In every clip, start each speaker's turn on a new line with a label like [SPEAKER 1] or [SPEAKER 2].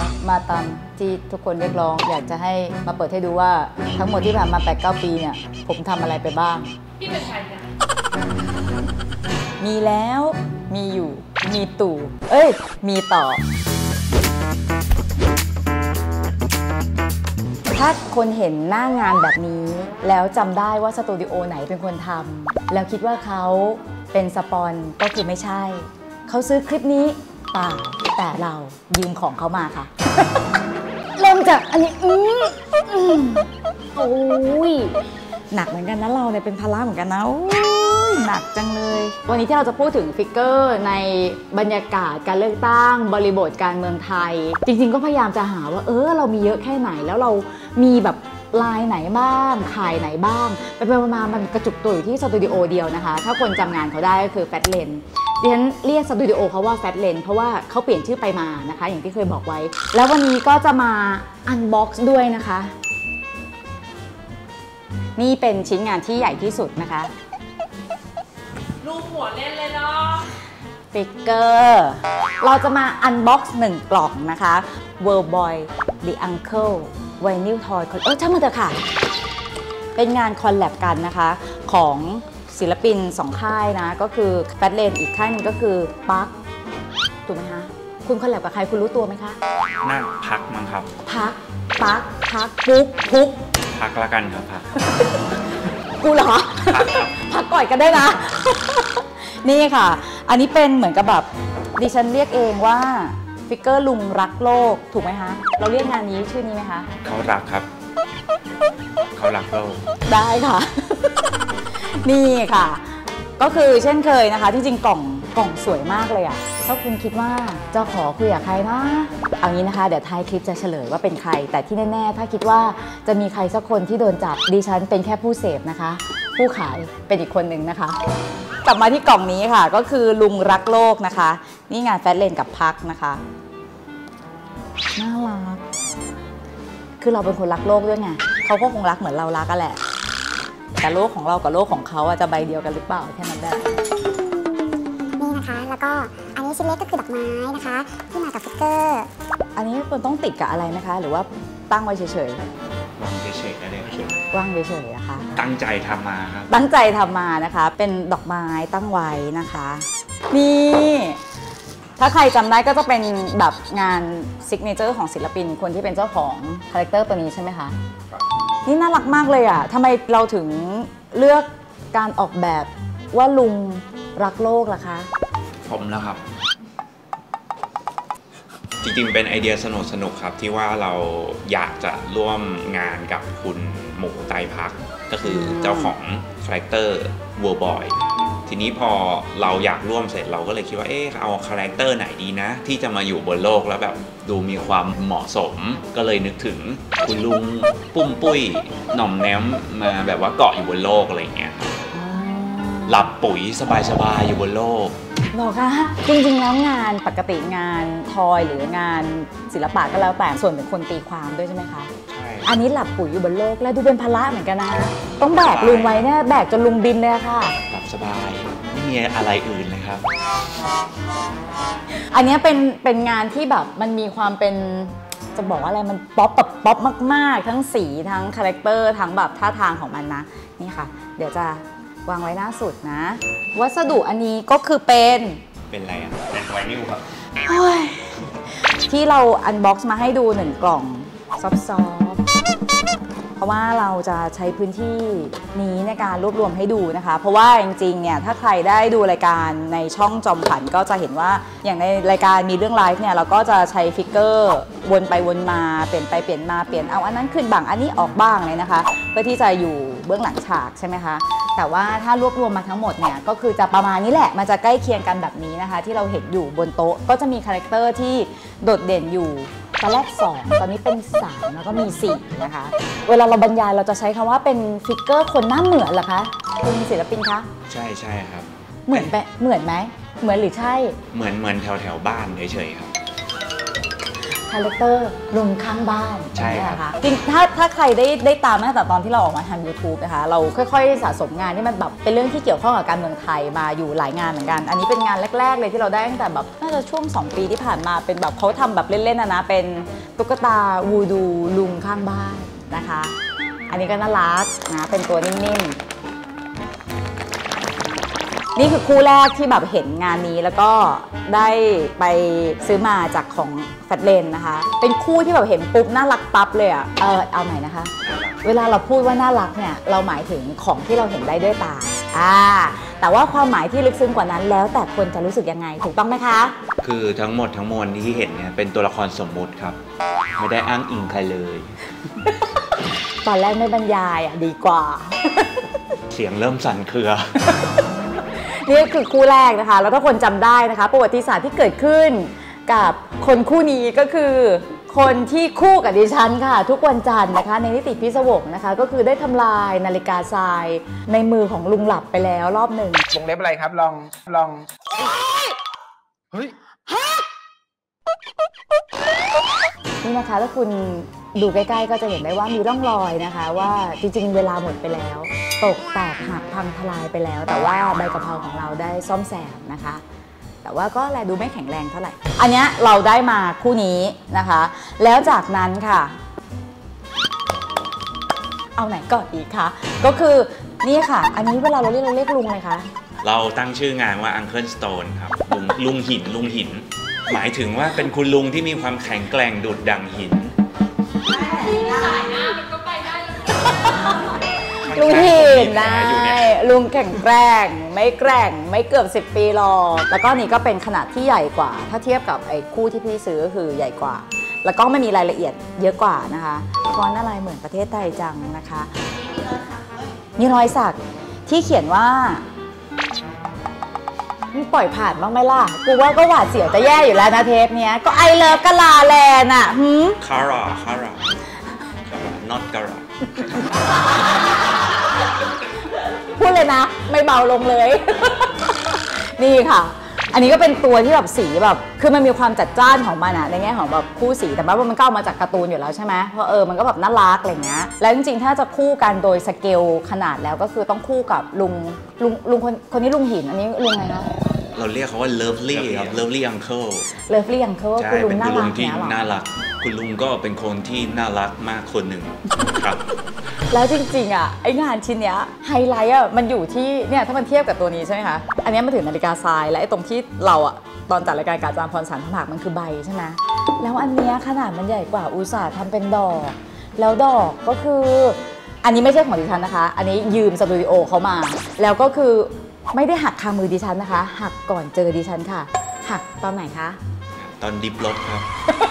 [SPEAKER 1] มาตามที่ทุกคนเรียกร้องอยากจะให้มาเปิดให้ดูว่าทั้งหมดที่ผ่านมา 8-9 ปีเนี่ยผมทำอะไรไปบ้าง
[SPEAKER 2] พี่เป็นใครเนี่ย
[SPEAKER 1] มีแล้วมีอยู่มีตู่มีต่อถ้าคนเห็นหน้างานแบบนี้แล้วจำได้ว่าสตูดิโอไหนเป็นคนทำแล้วคิดว่าเขาเป็นสปอนก็คือไม่ใช่เขาซื้อคลิปนี้เปล่าแต่เรายืมของเขามาค่ะ เริ่มจากอันนี้โอ้ยหนักเหมือนกันนะเราเนี่ยเป็นภาระเหมือนกันนะหนักจังเลยวันนี้ที่เราจะพูดถึงฟิกเกอร์ในบรรยากาศการเลือกตั้งบริบทการเมืองไทยจริงๆก็พยายามจะหาว่าเรามีเยอะแค่ไหนแล้วเรามีแบบลายไหนบ้างขายไหนบ้างไปมามันกระจุกตัวอยู่ที่สตูดิโอเดียวนะคะถ้าคนจำงานเขาได้ก็คือแฟตเลนดิฉันเรียกสตูดิโอเขาว่าแฟตเลนเพราะว่าเขาเปลี่ยนชื่อไปมานะคะอย่างที่เคยบอกไว้แล้ววันนี้ก็จะมาอันบ็อกซ์ด้วยนะคะนี่เป็นชิ้นงานที่ใหญ่ที่สุดนะคะ
[SPEAKER 2] ลูกหัวเล่นเลยเนาะ
[SPEAKER 1] ฟิกเกอร์เราจะมาอันบ็อกซ์1กล่องนะคะ World Boy The Uncle Vinyl Toy ช่างมันเถอะค่ะเป็นงานคอลแลบกันนะคะของศิลปิน2ค่ายนะก็คือแฟตเลนอีกค่ายนึงก็คือปักถูกไหมคะคุณคอลแลบกับใครคุณรู้ตัวไหมคะ
[SPEAKER 3] น่าพักมั้งครับ
[SPEAKER 1] พักปักพักปุ๊กพุก
[SPEAKER 3] พักละกันครับพัก
[SPEAKER 1] กูเหรอพักก่อยกันได้นะนี่ค่ะอันนี้เป็นเหมือนกับแบบดิฉันเรียกเองว่าฟิกเกอร์ลุงรักโลกถูกไหมคะเราเรียกงานนี้ชื่อนี้ไหมคะ
[SPEAKER 3] เขารักครับเขารักโลก
[SPEAKER 1] ได้ค่ะ นี่ค่ะก็คือเช่นเคยนะคะที่จริงกล่องสวยมากเลยอะถ้าคุณคิดว่าจะขอคุยกับใครนะเอางี้นะคะเดี๋ยวท้ายคลิปจะเฉลยว่าเป็นใครแต่ที่แน่ๆถ้าคิดว่าจะมีใครสักคนที่โดนจับดิฉันเป็นแค่ผู้เสพนะคะผู้ขายเป็นอีกคนหนึ่งนะคะกลับมาที่กล่องนี้ค่ะก็คือลุงรักโลกนะคะนี่งานแฟตเลนกับพักนะคะน่ารักคือเราเป็นคนรักโลกด้วยไงเขาก็คงรักเหมือนเรารักกันแหละแต่โลกของเรากับโลกของเขาจะใบเดียวกันหรือเปล่าแค่นั้นแหละ
[SPEAKER 4] นี่นะคะแล้วก็อันนี้ชิ้นเล็กก็คือดอกไม้นะคะที่มากับฟิกเกอร์
[SPEAKER 1] อันนี้มันต้องติดกับอะไรไหมคะหรือว่าตั้งไว้เฉย
[SPEAKER 3] ๆวางเฉยๆอะไรเฉย
[SPEAKER 1] ๆวางเฉยๆนะคะ
[SPEAKER 3] ตั้งใจทำมาครับ
[SPEAKER 1] ตั้งใจทำมานะคะเป็นดอกไม้ตั้งไว้นะคะนี่ถ้าใครจำได้ก็จะเป็นแบบงานซิกเนเจอร์ของศิลปินคนที่เป็นเจ้าของคาแรคเตอร์ตัวนี้ใช่ไหมคะนี่น่ารักมากเลยอ่ะทำไมเราถึงเลือกการออกแบบว่าลุงรักโลกล่ะคะ
[SPEAKER 3] ผมแล้วครับจริงๆเป็นไอเดียสนุกครับที่ว่าเราอยากจะร่วมงานกับคุณหมูไตรภักก็คือเจ้าของคาแรคเตอร์ World Boy ทีนี้พอเราอยากร่วมเสร็จเราก็เลยคิดว่าเอาคาแรคเตอร์ไหนดีนะที่จะมาอยู่บนโลกแล้วแบบดูมีความเหมาะสมก็เลยนึกถึงคุณลุงปุ้มปุ้ยหน่อมแนมมาแบบว่าเกาะอยู่บนโลกอะไรอย่างเงี้ยหลับปุ๋ยสบายๆอยู่บนโลก
[SPEAKER 1] หรอคะจริงๆแล้วงานปกติงานทอยหรืองานศิลปะก็แล้วแต่ส่วนเป็นคนตีความด้วยใช่ไหมคะ
[SPEAKER 3] ใช่
[SPEAKER 1] อันนี้หลับปุ๋ยอยู่บนโลกและดูเป็นภาระเหมือนกันนะต้องแบกลุงไว้เนี่ยแบกจนลุงบินเลยค่ะ
[SPEAKER 3] หลับสบายไม่มีอะไรอื่นเลยครับ
[SPEAKER 1] อันนี้เป็นงานที่แบบมันมีความเป็นจะบอกว่าอะไรมันป๊อปแบบป๊อปมากๆทั้งสีทั้งคาแรคเตอร์ทั้งแบบท่าทางของมันนะนี่ค่ะเดี๋ยวจะวางไว้หน้าสุดนะวัสดุอันนี้ก็คือเป็น
[SPEAKER 3] อะไรอ่ะเป็นไวนิลครับ
[SPEAKER 1] ที่เราอันบ็อกซ์มาให้ดู1กล่องซอฟต์เพราะว่าเราจะใช้พื้นที่นี้ในการรวบรวมให้ดูนะคะเพราะว่าจริงๆเนี่ยถ้าใครได้ดูรายการในช่องจอมขวัญก็จะเห็นว่าอย่างในรายการมีเรื่องไลฟ์เนี่ยเราก็จะใช้ฟิกเกอร์วนไปวนมาเปลี่ยนไปเปลี่ยนมาเปลี่ยนเอาอันนั้นขึ้นบ้างอันนี้ออกบ้างเลยนะคะเพื่อที่จะอยู่เบื้องหลังฉากใช่ไหมคะแต่ว่าถ้ารวบรวมมาทั้งหมดเนี่ยก็คือจะประมาณนี้แหละมันจะใกล้เคียงกันแบบนี้นะคะที่เราเห็นอยู่บนโต๊ะก็จะมีคาแรคเตอร์ที่โดดเด่นอยู่ตอนแรก2ตอนนี้เป็น3แล้วก็มี4นะคะเวลาเราบรรยายเราจะใช้คำว่าเป็นฟิกเกอร์คนหน้าเหมือนเหรอคะคุณศิลปินคะ
[SPEAKER 3] ใช่ครับ
[SPEAKER 1] เหมือนไหมเหมือนหรือใช่
[SPEAKER 3] เหมือนแถวบ้านเฉยๆครับ
[SPEAKER 1] คาแรคเตอร์ลุงข้างบ้าน
[SPEAKER 3] ใช่ครับ
[SPEAKER 1] นะคะจริงถ้าใครได้ตามตั้งแต่ตอนที่เราออกมาทำ YouTube นะคะเราค่อยๆสะสมงานที่มันแบบเป็นเรื่องที่เกี่ยวข้องกับการเมืองไทยมาอยู่หลายงานเหมือนกันอันนี้เป็นงานแรกๆเลยที่เราได้ตั้งแต่แบบน่าจะช่วง2 ปีที่ผ่านมาเป็นแบบเขาทำแบบเล่นๆนะเป็นตุ๊กตาวูดูลุงข้างบ้านนะคะอันนี้ก็น่ารักนะเป็นตัวนิ่มๆนี่คือคู่แรกที่แบบเห็นงานนี้แล้วก็ได้ไปซื้อมาจากของแฟตเลนนะคะเป็นคู่ที่แบบเห็นปุ๊บน่ารักปั๊บเลยอ่ะเอาไหนนะคะเวลาเราพูดว่าน่ารักเนี่ยเราหมายถึงของที่เราเห็นได้ด้วยตาแต่ว่าความหมายที่ลึกซึ้งกว่านั้นแล้วแต่คนจะรู้สึกยังไงถูกต้องไหมคะ
[SPEAKER 3] คือทั้งหมดทั้งมวลที่เห็นเนี่ยเป็นตัวละครสมมุติครับไม่ได้อ้างอิงใครเลย
[SPEAKER 1] ตอนแรกไม่บรรยายดีกว่า
[SPEAKER 3] เสียงเริ่มสั่นเครือ
[SPEAKER 1] นี่คือคู่แรกนะคะแล้วถ้าคนจำได้นะคะประวัติศาสตร์ที่เกิดขึ้นกับคนคู่นี้ก็คือคนที่คู่กับดิฉันค่ะทุกวันจันทร์นะคะในนิติพิศวงนะคะก็คือได้ทำลายนาฬิกาทรายในมือของลุงหลับไปแล้วรอบหนึ่ง
[SPEAKER 5] วงเล็บอะไรครับลองเฮ้ย
[SPEAKER 1] นี่นะคะถ้าคุณดูใกล้ๆก็จะเห็นได้ว่ามีร่องรอยนะคะว่าจริงๆเวลาหมดไปแล้วตกแตกหักพังทลายไปแล้วแต่ว่าใบกะเพราของเราได้ซ่อมแซมนะคะแต่ว่าก็แลดูไม่แข็งแรงเท่าไหร่อันนี้เราได้มาคู่นี้นะคะแล้วจากนั้นค่ะเอาไหนก่อนอีกคะก็คือนี่ค่ะอันนี้เวลาเราเรียกลุงเลยคะ
[SPEAKER 3] เราตั้งชื่องานว่า Uncle Stone ครับลุงหินหมายถึงว่าเป็นคุณลุงที่มีความแข็งแกร่งดุจดั่งหิน
[SPEAKER 2] สายหน้ามันก็ไปได้แล้ว
[SPEAKER 1] ลุงหินได้ลุงแข็งแกร่งไม่เกือบ10 ปีหรอกแล้วก็นี่ก็เป็นขนาดที่ใหญ่กว่าถ้าเทียบกับไอ้คู่ที่พี่ซื้อก็คือใหญ่กว่าแล้วก็ไม่มีรายละเอียดเยอะกว่านะคะฟอนต์อะไรเหมือนประเทศไทยจังนะคะมีรอยสักที่เขียนว่ามึงปล่อยผ่านบ้างไหมล่ะกูว่าก็หวาดเสียวจะแย่อยู่แล้วนะเทปเนี้ยก็ไอเลิฟกะลาแลนด์อ่ะ
[SPEAKER 3] คาราnot กะรา
[SPEAKER 1] พูดเลยนะไม่เบาลงเลย นี่ค่ะอันนี้ก็เป็นตัวที่แบบสีแบบคือมันมีความจัดจ้านของมันอะในแง่ของแบบคู่สีแต่ว่ามันก็เอามาจากการ์ตูนอยู่แล้วใช่ไหมเพราะมันก็แบบน่ารักอะไรเงี้ยแล้วจริงๆถ้าจะคู่กันโดยสเกลขนาดแล้วก็คือต้องคู่กับลุงคนนี้ลุงหินอันนี้ลุงอะไรนะ
[SPEAKER 3] เราเรียกเขาว่า lovely ครับ lovely uncle
[SPEAKER 1] lovely uncle คือลุงน่ารัก
[SPEAKER 3] ที่น่ารักคุณลุงก็เป็นคนที่น่ารักมากคนหนึ่งครับ
[SPEAKER 1] แล้วจริงๆอ่ะไองานชิ้นเนี้ยไฮไลท์อ่ะมันอยู่ที่เนี่ยถ้ามันเทียบกับตัวนี้ใช่ไหมคะอันนี้มาถึงนาฬิกาทรายและไอ้ตรงที่เราอ่ะตอนจัดรายการกาจามพรสันพผักมันคือใบใช่ไหมแล้วอันเนี้ยขนาดมันใหญ่กว่าอุตสาห์ทำเป็นดอกแล้วดอกก็คืออันนี้ไม่ใช่ของดิฉันนะคะอันนี้ยืมสตูดิโอเขามาแล้วก็คือไม่ได้หักคามือดิฉันนะคะหักก่อนเจอดิฉันค่ะหักตอนไหนคะ
[SPEAKER 3] ตอนดิปลบครับ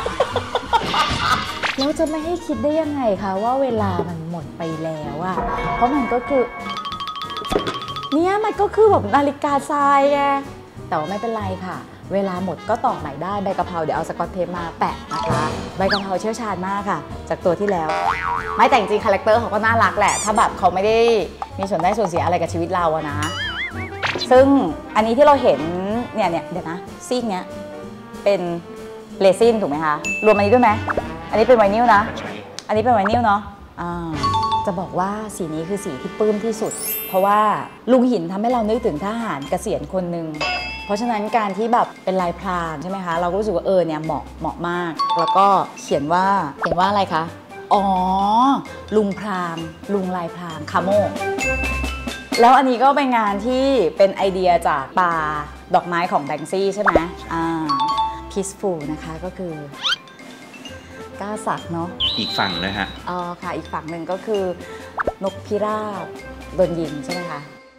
[SPEAKER 1] เราจะไม่ให้คิดได้ยังไงคะว่าเวลามันหมดไปแล้วอะเพราะมันก็คือเนี่ยมันก็คือแบบนาฬิกาทรายไงแต่ว่าไม่เป็นไรค่ะเวลาหมดก็ต่อใหม่ได้ใบกะเพราเดี๋ยวเอาสกอตเทปมาแปะนะคะใบกะเพราเชี่ยวชาญมากค่ะจากตัวที่แล้วไม่แต่จริงคาแรคเตอร์เขาก็น่ารักแหละถ้าแบบเขาไม่ได้มีส่วนได้ส่วนเสียอะไรกับชีวิตเราอะนะซึ่งอันนี้ที่เราเห็นเนี่ยเดี๋ยวนะซีกเนี้ยเป็นเรซินถูกไหมคะรวมอันนี้ด้วยไหมอันนี้เป็นไวนิลนะอันนี้เป็นไวนิลเนาะจะบอกว่าสีนี้คือสีที่ปลื้มที่สุดเพราะว่าลุงหินทำให้เรานึกถึงทหารเกษียณคนหนึ่งเพราะฉะนั้นการที่แบบเป็นลายพรางใช่ไหมคะเราก็รู้สึกว่าเนี่ยเหมาะมากแล้วก็เขียนว่าอะไรคะอ๋อลุงพรางลุงลายพรางคาโมแล้วอันนี้ก็เป็นงานที่เป็นไอเดียจากปลาดอกไม้ของแบงซี่ใช่ไหมpeaceful นะคะก็คือกล้าสักเนาะ
[SPEAKER 3] อีกฝั่งเลยฮะ
[SPEAKER 1] ค่ะอีกฝั่งหนึ่งก็คือนกพิราบโดนยิงใช่ไหมคะ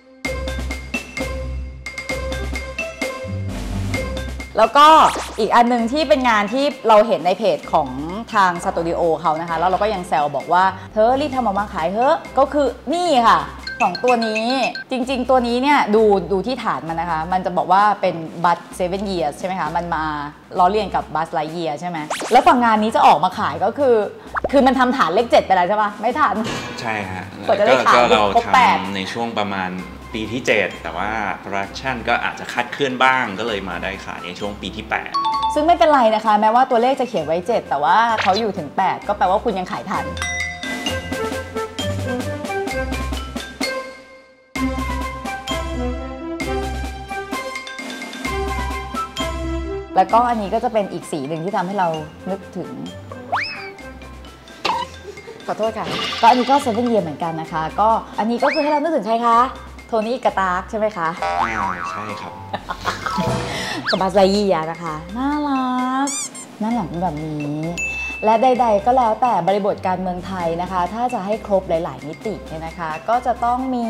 [SPEAKER 1] แล้วก็อีกอันนึงที่เป็นงานที่เราเห็นในเพจของทางสตูดิโอเขานะคะแล้วเราก็ยังแซวบอกว่าเธอรีบทำออกมาขายเถอะก็คือนี่ค่ะ2ตัวนี้จริงๆตัวนี้เนี่ยดูที่ฐานมันนะคะมันจะบอกว่าเป็นบัส7 years ใช่ไหมคะมันมาล้อเลียนกับบัสไลท์เยียร์ใช่ไหมแล้วฝั่งงานนี้จะออกมาขายก็คือมันทำฐานเลข7ไปแล้วใช่ปะไม่ทัน
[SPEAKER 3] ใช่ฮะ
[SPEAKER 1] ก็
[SPEAKER 3] เราทำในช่วงประมาณปีที่7แต่ว่าโปรดักชันก็อาจจะคาดเคลื่อนบ้างก็เลยมาได้ขายในช่วงปีที่8
[SPEAKER 1] ซึ่งไม่เป็นไรนะคะ แม้ว่าตัวเลขจะเขียนไว้ 7 แต่ว่าเขาอยู่ถึง 8 ก็แปลว่าคุณยังขายทัน แล้วก็อันนี้ก็จะเป็นอีกสีหนึ่งที่ทำให้เรานึกถึง ขอโทษค่ะ ก็อันนี้ก็เซเว่นเยียร์เหมือนกันนะคะ ก็อันนี้ก็คือให้เรานึกถึงใครคะ โทนี่กาตาร์กใช่ไหมคะ
[SPEAKER 3] ใช่ครับ
[SPEAKER 1] กับบาซายียนะคะ น่ารักน่ารักแบบนี้ และใดๆก็แล้วแต่บริบทการเมืองไทยนะคะ ถ้าจะให้ครบหลายๆมิติเนี่ยนะคะ ก็จะต้องมี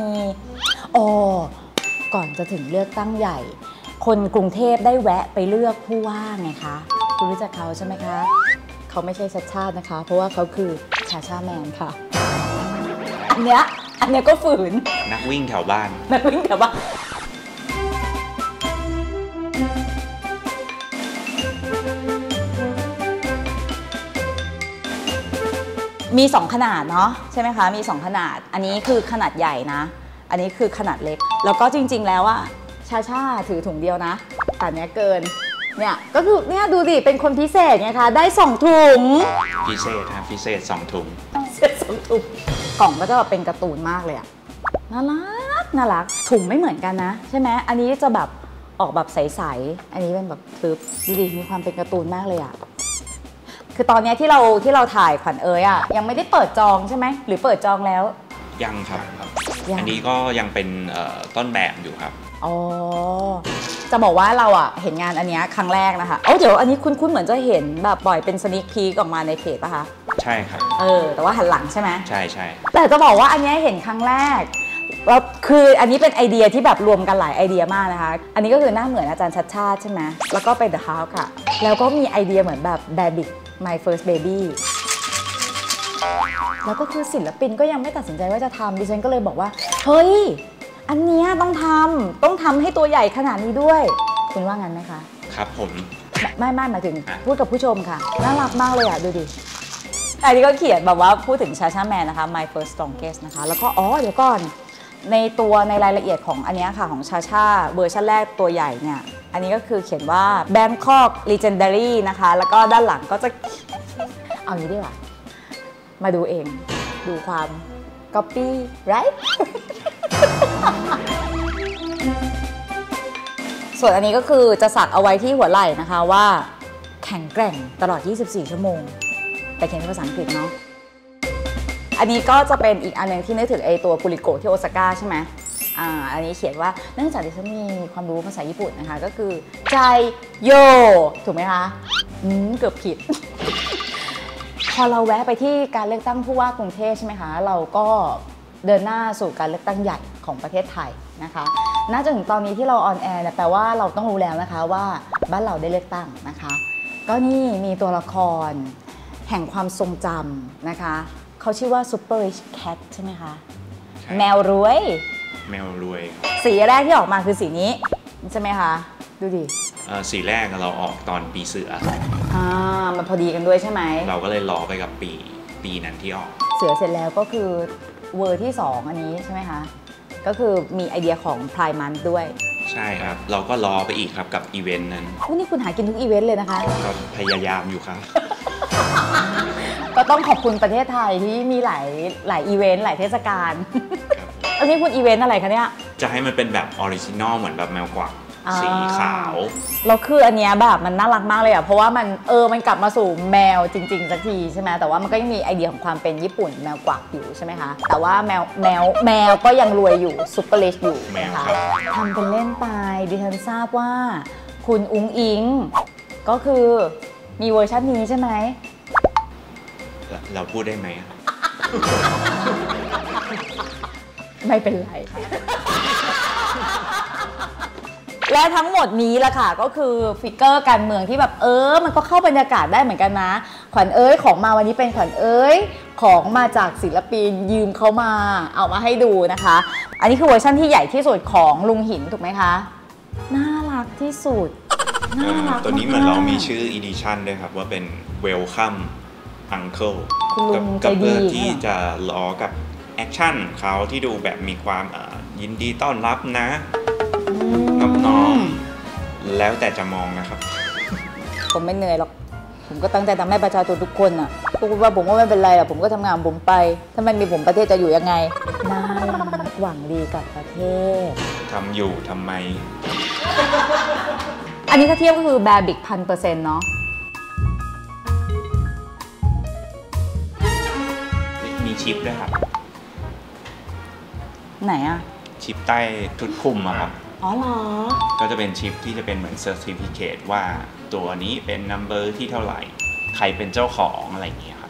[SPEAKER 1] ก่อนจะถึงเลือกตั้งใหญ่ คนกรุงเทพได้แวะไปเลือกผู้ว่าไงคะคุณรู้จักเขาใช่ไหมคะเขาไม่ใช่ชัดชาตินะคะ เพราะว่าเขาคือชาชาแมนค่ะ อันเนี้ยก็ฝืน
[SPEAKER 3] นักวิ่งแถวบ้าน
[SPEAKER 1] นักวิ่งแต่ว่ามี 2 ขนาดเนาะใช่ไหมคะมี 2 ขนาดอันนี้คือขนาดใหญ่นะอันนี้คือขนาดเล็กแล้วก็จริงๆแล้วอะชาถือถุงเดียวนะแต่เนี้ยเกินเนี่ยก็คือเนี่ยดูดิเป็นคนพิเศษไงคะได้2 ถุง
[SPEAKER 3] พิเศษครับพิเศษ2 ถุง
[SPEAKER 1] พิเศษ2 ถุงกล่องก็จะแบบเป็นการ์ตูนมากเลยอะน่ารักถุงไม่เหมือนกันนะใช่ไหมอันนี้จะแบบออกแบบใสๆอันนี้เป็นแบบทึบดูดิมีความเป็นการ์ตูนมากเลยอะคือตอนนี้ที่เราถ่ายขวัญเอ๋ยอะยังไม่ได้เปิดจองใช่ไหมหรือเปิดจองแล้ว
[SPEAKER 3] ยังครับอันนี้ก็ยังเป็นต้นแบบอยู่ครับ
[SPEAKER 1] อ๋อจะบอกว่าเราอะเห็นงานอันนี้ครั้งแรกนะคะเดี๋ยวอันนี้คุ้นเหมือนจะเห็นแบบปล่อยเป็นสนิคพีคออกมาในเพจป่ะคะ
[SPEAKER 3] ใช่ครับ
[SPEAKER 1] แต่ว่าหันหลังใช่ไหม
[SPEAKER 3] ใช่
[SPEAKER 1] แต่จะบอกว่าอันนี้เห็นครั้งแรกแล้วคืออันนี้เป็นไอเดียที่แบบรวมกันหลายไอเดียมากนะคะอันนี้ก็คือหน้าเหมือนอาจารย์ชัดชาติใช่ไหมแล้วก็เป็น The House ค่ะแล้วก็มีไอเดียเหมือนแบบ Baby My First Baby แล้วก็คือศิลปินก็ยังไม่ตัดสินใจว่าจะทำดิฉันก็เลยบอกว่าเฮ้ยอันนี้ต้องทำให้ตัวใหญ่ขนาดนี้ด้วยคุณว่างั้นไหมคะ
[SPEAKER 3] ครับผม
[SPEAKER 1] ไม่หมายถึงพูดกับผู้ชมค่ะน่ารักมากเลยอ่ะดูดิอันนี้ก็เขียนแบบว่าพูดถึงชาชาแมนนะคะ My First Strongest นะคะแล้วก็เดี๋ยวก่อนในรายละเอียดของอันนี้ค่ะของชาชาเวอร์ชันแรกตัวใหญ่เนี่ยอันนี้ก็คือเขียนว่า Bangkok Legendary นะคะแล้วก็ด้านหลังก็จะเอาอย่างนี้ดีกว่ามาดูเองดูความ copy right ส่วนอันนี้ก็คือจะสักเอาไว้ที่หัวไหล่นะคะว่าแข็งแกร่งตลอด24 ชั่วโมงแต่เขียนเป็นภาษาอังกฤษเนาะอันนี้ก็จะเป็นอีกอันนึงที่นึกถึงไอตัวกุริโกะที่โอซาก้าใช่ไหมอันนี้เขียนว่าเนื่องจากดิฉันมีความรู้ภาษาญี่ปุ่นนะคะก็คือใจโยถูกไหมคะเกือบผิด พอเราแวะไปที่การเลือกตั้งผู้ว่ากรุงเทพใช่ไหมคะเราก็เดินหน้าสู่การเลือกตั้งใหญ่ของประเทศไทยนะคะน่าจะถึงตอนนี้ที่เราออนแอร์แปลว่าเราต้องรู้แล้วนะคะว่าบ้านเราได้เลือกตั้งนะคะก็นี่มีตัวละครแห่งความทรงจำนะคะเขาชื่อว่า Super Rich Cat ใช่ไหมคะแมวรวยสีแรกที่ออกมาคือสีนี้ใช่ไหมคะดูดิ
[SPEAKER 3] สีแรกเราออกตอนปีเสือ
[SPEAKER 1] มันพอดีกันด้วยใช่ไหม
[SPEAKER 3] เราก็เลยล้อไปกับปีนั้นที่ออก
[SPEAKER 1] เสือเสร็จแล้วก็คือเวอร์ที่2อันนี้ใช่ไหมคะก็คือมีไอเดียของ Pride Month ด้วย
[SPEAKER 3] ใช่ครับเราก็ล้อไปอีกครับกับอีเวนต์นั้น
[SPEAKER 1] นี่คุณหากินทุกอีเวนต์เลยนะคะ
[SPEAKER 3] ก็พยายามอยู่ครับ
[SPEAKER 1] ก็ต้องขอบคุณประเทศไทยที่มีหลายอีเวนต์หลายเทศกาลอันนี้คุณอีเวนต์อะไรคะเนี่ย
[SPEAKER 3] จะให้มันเป็นแบบออริจินอลเหมือนแบบแมวกวักสีขาว
[SPEAKER 1] แล้วคืออันเนี้ยแบบมันน่ารักมากเลยอ่ะเพราะว่ามันกลับมาสู่แมวจริงๆสักทีใช่ไหมแต่ว่ามันก็ยังมีไอเดียของความเป็นญี่ปุ่นแมวกวักอยู่ใช่ไหมคะแต่ว่าแมวก็ยังรวยอยู่ซุปเปอร์เลชอยู่นะคะทำเป็นเล่นไปดิฉันทราบว่าคุณอุ๋งอิงก็คือมีเวอร์ชันนี้ใช่ไหม
[SPEAKER 3] เราพูดได้ไหม
[SPEAKER 1] ไม่เป็นไร และทั้งหมดนี้แหละค่ะก็คือฟิกเกอร์การเมืองที่แบบมันก็เข้าบรรยากาศได้เหมือนกันนะขวัญของมาวันนี้เป็นขวัญของมาจากศิลปินยืมเขามาเอามาให้ดูนะคะอันนี้คือเวอร์ชันที่ใหญ่ที่สุดของลุงหินถูกไหมคะน่ารักที่สุดน่ารัก
[SPEAKER 3] ตัวนี้เหมือนเรามีชื่ออีดิชั่นด้วยครับว่าเป็น Welcome Uncle
[SPEAKER 1] กับ
[SPEAKER 3] เพื่อที่จะล้อกับแอคชั่นเขาที่ดูแบบมีความยินดีต้อนรับนะน้องแล้วแต่จะมองนะครับ
[SPEAKER 1] ผมไม่เหนื่อยหรอกผมก็ตั้งใจทำให้ประชาชนทุกคนอ่ะพูดว่าผมก็ไม่เป็นไรหรอกผมก็ทำงานของผมไปถ้าไม่มีผมประเทศจะอยู่ยังไงน่ารักหวังดีกับประเทศ
[SPEAKER 3] ทำอยู่ทำไม
[SPEAKER 1] อันนี้ถ้าเทียบก็คือแบร์บิก1,000%เนาะ
[SPEAKER 3] มีชิปด้วยครับ
[SPEAKER 1] ไหนอ่ะ
[SPEAKER 3] ชิปใต้ชุดคลุมอะครับ
[SPEAKER 1] อ๋อเหรอ
[SPEAKER 3] ก็จะเป็นชิปที่จะเป็นเหมือนเซอร์ติฟิเคตว่าตัวนี้เป็นนัมเบอร์ที่เท่าไหร่ ใครเป็นเจ้าของอะไรอย่างเงี้ยครับ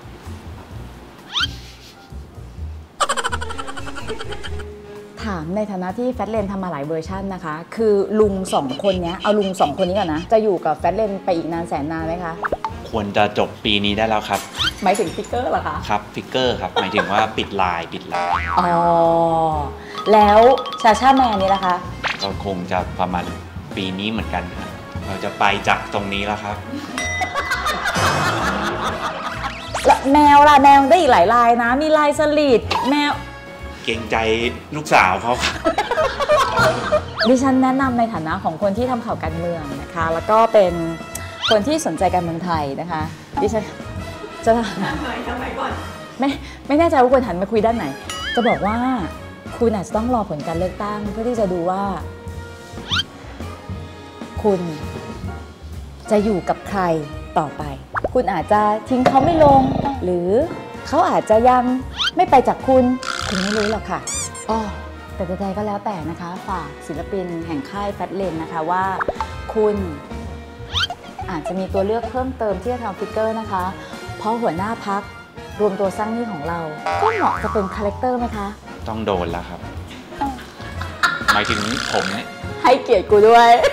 [SPEAKER 1] ถามในฐานะที่แฟตเลนทำมาหลายเวอร์ชันนะคะ คือลุง2 คนนี้เอาลุง2 คนนี้ก่อนนะ จะอยู่กับแฟตเลนไปอีกนานแสนนานไหมคะ
[SPEAKER 3] ควรจะจบปีนี้ได้แล้วครับ
[SPEAKER 1] หมายถึงฟิกเกอร์เหรอคะ
[SPEAKER 3] ครับฟิกเกอร์ครับ หมายถึงว่าปิดลาย
[SPEAKER 1] อ๋อ แล้วชาชาแมนนี่นะคะ
[SPEAKER 3] ก็คงจะประมาณปีนี้เหมือนกันครับเราจะไปจากตรงนี้แล้วครับ
[SPEAKER 1] แล้วแมวล่ะแมวได้อีกหลายลายนะ มีลายสลิดแมว
[SPEAKER 3] เกรงใจลูกสาวเขาครับ
[SPEAKER 1] ดิฉันแนะนำในฐานะของคนที่ทำข่าวการเมืองนะคะ แล้วก็เป็นคนที่สนใจการเมืองไทยนะคะ ดิฉันจะทำไมก่อนไม่แน่ใจว่าควรหันมาคุยด้านไหน จะบอกว่าคุณอาจจะต้องรอผลการเลือกตั้งเพื่อที่จะดูว่า คุณจะอยู่กับใครต่อไป คุณอาจจะทิ้งเขาไม่ลง หรือเขาอาจจะยังไม่ไปจากคุณไม่รู้หรอกค่ะอ้อแต่ใดๆก็แล้วแต่นะคะฝากศิลปินแห่งค่ายแฟตเลนนะคะว่าคุณอาจจะมีตัวเลือกเพิ่มเติมที่จะทำฟิกเกอร์นะคะ เพราะหัวหน้าพักรวมตัวสร้างหนี้ของเรา ก็เหมาะจะเป็นคาแรคเตอร์ไหมคะ
[SPEAKER 3] ต้องโดนแล้วครับ หมายถึงผมเนี่ย
[SPEAKER 1] ให้เกียรติกูด้วย